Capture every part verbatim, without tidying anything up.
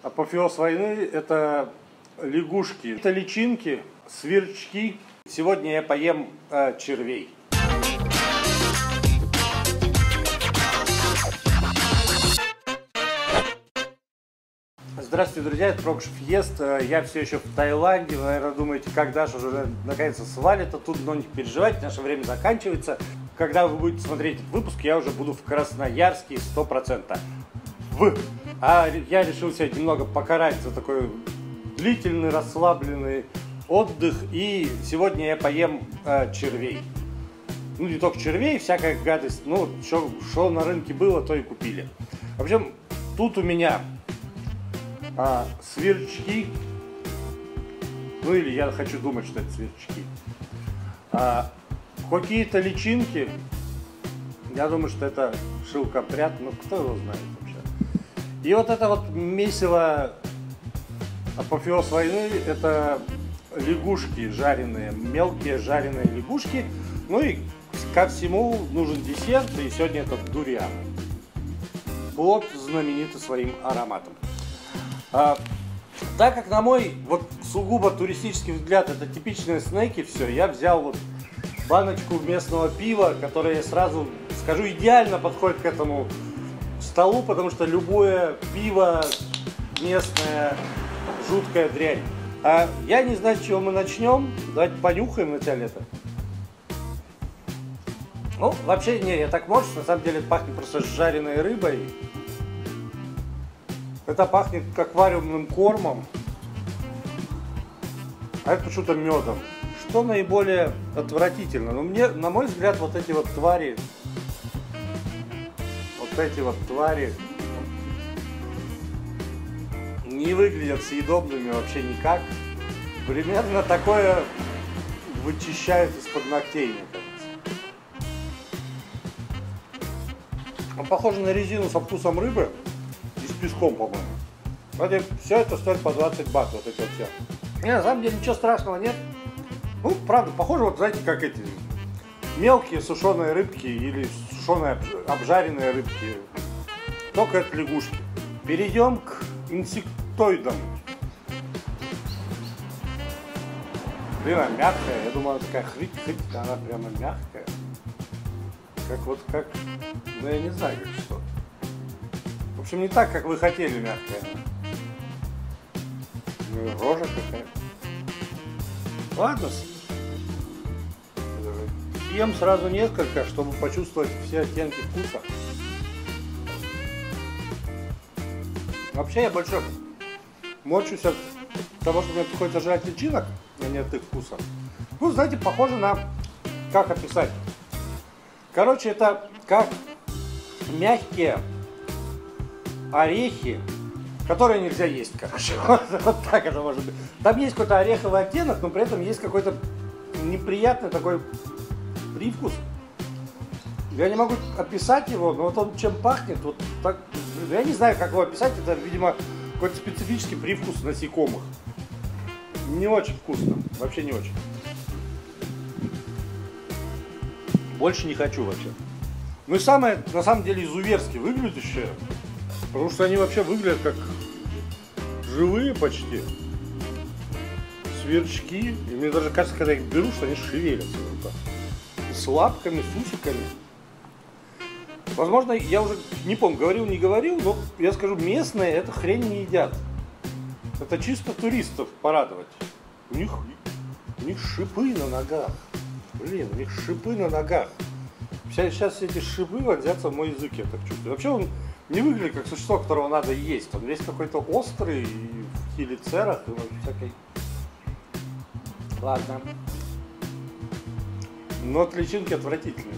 Апофеоз войны – это лягушки, это личинки, сверчки. Сегодня я поем э, червей. Здравствуйте, друзья, это Прокушев ест. Я все еще в Таиланде. Вы, наверное, думаете, когда же уже наконец-то свалит оттуда, но не переживайте, наше время заканчивается. Когда вы будете смотреть этот выпуск, я уже буду в Красноярске сто процентов. В. А я решил себя немного покарать за такой длительный, расслабленный отдых. И сегодня я поем э, червей. Ну, не только червей, всякая гадость. Ну, что на рынке было, то и купили. В общем, тут у меня а, сверчки. Ну, или я хочу думать, что это сверчки. А, какие-то личинки. Я думаю, что это шелкопряд. Ну, кто его знает вообще. И вот это вот месиво апофеоз войны, это лягушки жареные, мелкие жареные лягушки. Ну и ко всему нужен десерт, и сегодня это дуриан. Плод знаменитый своим ароматом. А, так как на мой вот сугубо туристический взгляд это типичные снеки, все, я взял вот баночку местного пива, которое я сразу скажу идеально подходит к этому столу, потому что любое пиво местное жуткая дрянь. А я не знаю, с чего мы начнем. Давайте понюхаем вначале это. Ну, вообще, не, я так морщусь, на самом деле это пахнет просто жареной рыбой. Это пахнет аквариумным кормом. А это почему-то медом. Что наиболее отвратительно? Ну, мне, на мой взгляд, вот эти вот твари, вот эти вот твари не выглядят съедобными вообще никак. Примерно такое вычищают из-под ногтей, мне кажется. Он похож на резину со вкусом рыбы и с песком, по-моему. Кстати, все это стоит по двадцать бат, вот эти вот все. Не, на самом деле ничего страшного нет. Ну, правда, похоже, вот знаете, как эти мелкие сушеные рыбки или сушеные обжаренные рыбки. Только это лягушки. Перейдем к инсектоидам. Блин, она мягкая. Я думал, она такая хрить-хрить, а она прямо мягкая. Как вот как... Ну, я не знаю, как что. В общем, не так, как вы хотели, мягкая. Ну, рожа какая. Ладно. Съем сразу несколько, чтобы почувствовать все оттенки вкуса. Вообще я больше морщусь от того, что мне приходится жрать личинок, а не от их вкуса. Ну, знаете, похоже на... Как описать? Короче, это как мягкие орехи, которые нельзя есть, короче. Вот так это может быть. Там есть какой-то ореховый оттенок, но при этом есть какой-то неприятный такой привкус. Я не могу описать его, но вот он чем пахнет, вот так, я не знаю, как его описать, это, видимо, какой-то специфический привкус насекомых. Не очень вкусно, вообще не очень. Больше не хочу вообще. Ну и самое, на самом деле, изуверски выглядящее, потому что они вообще выглядят как живые почти. Сверчки. И мне даже кажется, когда я их беру, что они шевелятся в руках. С лапками, с усиками. Возможно, я уже не помню, говорил, не говорил, но я скажу, местные эту хрень не едят. Это чисто туристов порадовать. У них, у них шипы на ногах. Блин, у них шипы на ногах. Сейчас эти шипы вонзятся в мой язык, я так чувствую. Вообще он не выглядит как существо, которого надо есть. Он весь какой-то острый, и в хелицерах, и всякой... Ладно. Но от личинки отвратительные.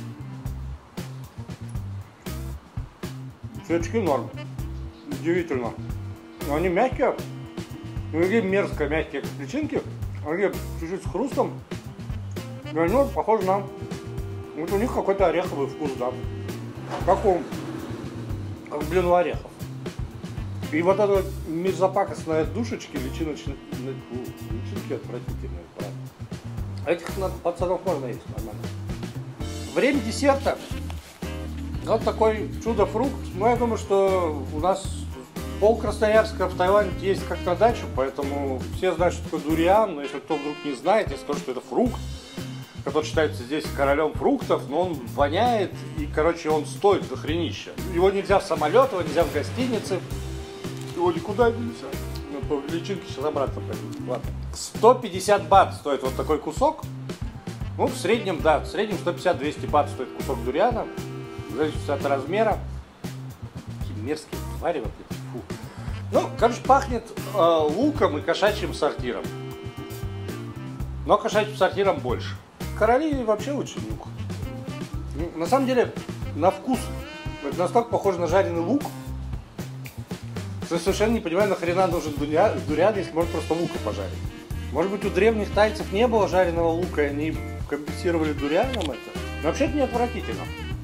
Сверчки норм. Удивительно. Но они мягкие. Они мерзко мягкие, как личинки. Они чуть-чуть с хрустом. И они вот похожи на... Вот у них какой-то ореховый вкус, да. Как у... Как, блин, у орехов. И вот это вот мерзопакостные душечки, личиночные... Личинки отвратительные, правда. А этих пацанов можно есть нормально. Время десерта. Вот такой чудо-фрукт. Ну, я думаю, что у нас Пол Красноярска в Таиланде есть как на дачу, поэтому все знают, что такое дуриан, но если кто вдруг не знает, я скажу, что это фрукт, который считается здесь королем фруктов, но он воняет и, короче, он стоит до хренища. Его нельзя в самолет, его нельзя в гостинице, его никуда нельзя. Ну, по личинке сейчас обратно пойду. Ладно. сто пятьдесят бат стоит вот такой кусок. Ну, в среднем, да, в среднем сто пятьдесят — двести бат стоит кусок дуриана, в зависимости от размера. Какие мерзкие твари вот эти. Фу. Ну, короче, пахнет э, луком и кошачьим сортиром. Но кошачьим сортиром больше. Короли вообще лучше лук. Ну, на самом деле, на вкус это настолько похоже на жареный лук, что я совершенно не понимаю, нахрена нужен дуриан, дуриан, если можно просто лука пожарить. Может быть, у древних тайцев не было жареного лука, и они компенсировали дурианом это? Но вообще это не отвратительно.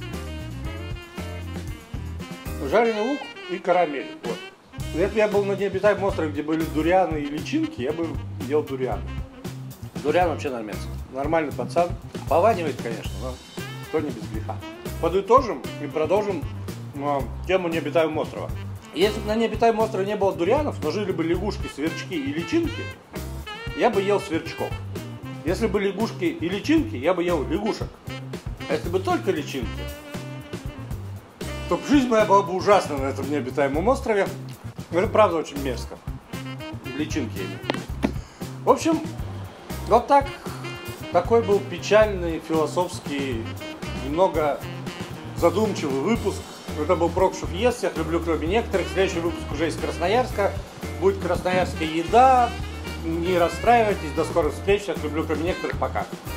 Жареный лук и карамель. Вот. Если бы я был на необитаемом острове, где были дурианы и личинки, я бы ел дуриан. Дуриан вообще нормальный. Нормальный пацан. Пованивает, конечно, но кто не без греха. Подытожим и продолжим э, тему необитаемого острова. Если бы на необитаемом острове не было дурианов, но жили бы лягушки, сверчки и личинки, я бы ел сверчков. Если бы лягушки и личинки, я бы ел лягушек. А если бы только личинки, то жизнь моя была бы ужасна на этом необитаемом острове. Это правда очень мерзко. Личинки я имею. В общем, вот так. Такой был печальный, философский, немного задумчивый выпуск. Это был Прокшев ест. Всех люблю, кроме некоторых. Следующий выпуск уже из Красноярска. Будет красноярская еда. Не расстраивайтесь. До скорых встреч. Всех люблю, кроме некоторых. Пока.